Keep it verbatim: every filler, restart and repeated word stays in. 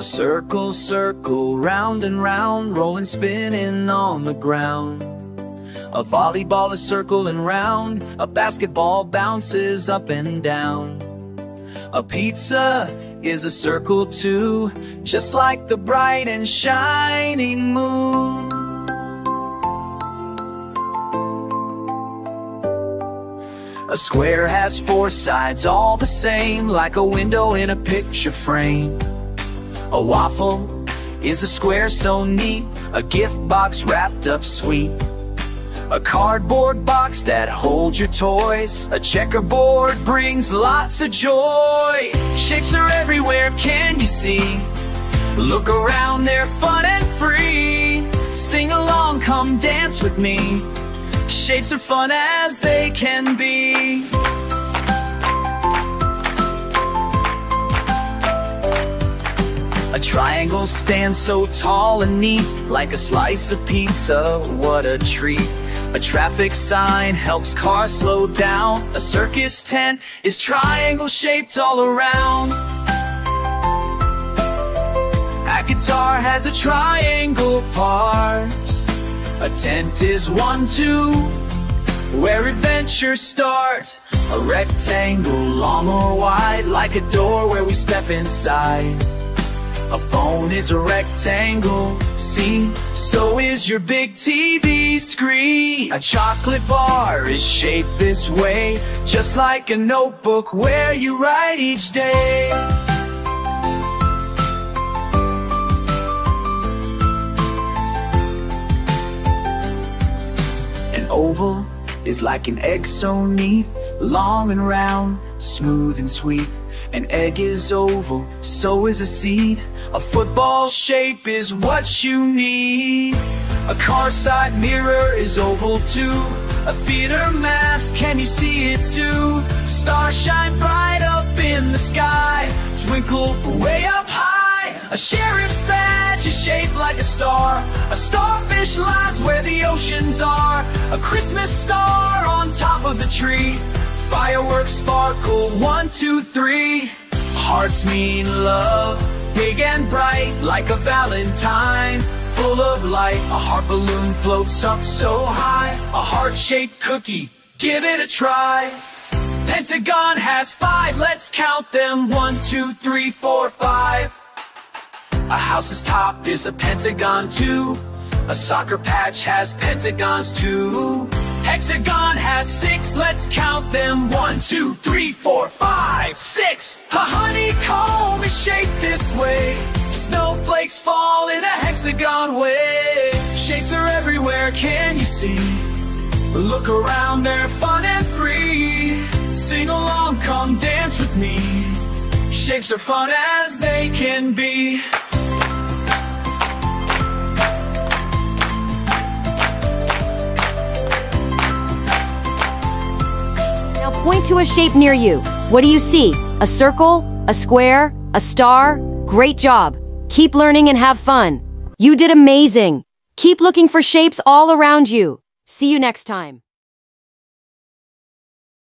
A circle, circle, round and round, rolling, spinning on the ground. A volleyball is circling round, a basketball bounces up and down. A pizza is a circle too, just like the bright and shining moon. A square has four sides, all the same, like a window in a picture frame. A waffle is a square so neat, a gift box wrapped up sweet. A cardboard box that holds your toys, a checkerboard brings lots of joy. Shapes are everywhere, can you see? Look around, they're fun and free. Sing along, come dance with me. Shapes are fun as they can be. A triangle stands so tall and neat, like a slice of pizza, what a treat. A traffic sign helps cars slow down. A circus tent is triangle shaped all around. A guitar has a triangle part. A tent is one, two, where adventures start. A rectangle, long or wide, like a door where we step inside. A phone is a rectangle, see, so is your big T V screen. A chocolate bar is shaped this way, just like a notebook where you write each day. An oval is like an egg so neat, long and round, smooth and sweet. An egg is oval, so is a seed. A football shape is what you need. A car side mirror is oval too. A theater mask, can you see it too? Stars shine bright up in the sky, twinkle way up high. A sheriff's badge is shaped like a star. A starfish lives where the oceans are. A Christmas star on top of the tree. Fireworks sparkle, one, two, three. Hearts mean love, big and bright, like a valentine, full of light. A heart balloon floats up so high. A heart-shaped cookie, give it a try. Pentagon has five, let's count them, one, two, three, four, five. A house's top is a pentagon too. A soccer patch has pentagons too. Hexagon has six, let's count them, one, two, three, four, five, six. A honeycomb is shaped this way. Snowflakes fall in a hexagon way. Shapes are everywhere, can you see? Look around, they're fun and free. Sing along, come dance with me. Shapes are fun as they can be. Point to a shape near you. What do you see? A circle? A square? A star? Great job. Keep learning and have fun. You did amazing. Keep looking for shapes all around you. See you next time.